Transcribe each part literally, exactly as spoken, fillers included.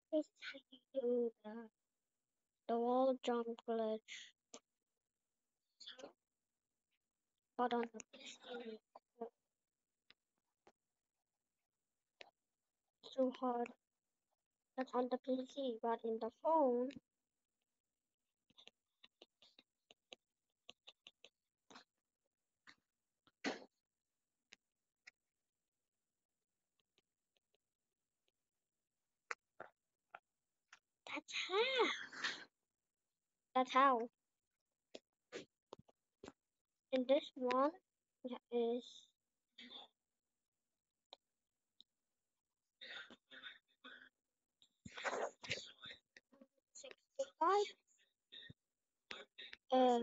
This is how you do the, the wall jump glitch. But on the P C, it's too hard. That's on the P C, but in the phone, that's how. That's how. In this one, is sixty-five, uh,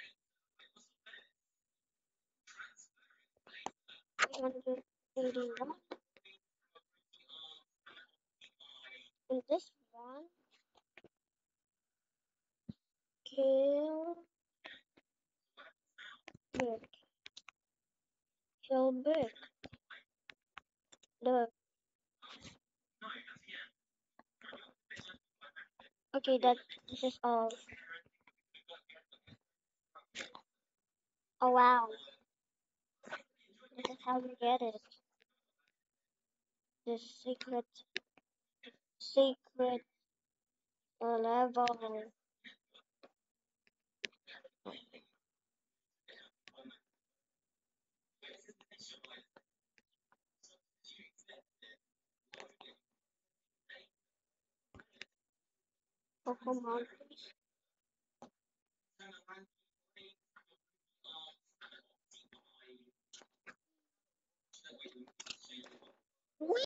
one hundred eighty-one. In this one, kill brick, kill brick. The okay, that this is all. Oh wow, this is how you get it. The secret, secret uh, level. Pokemon, please.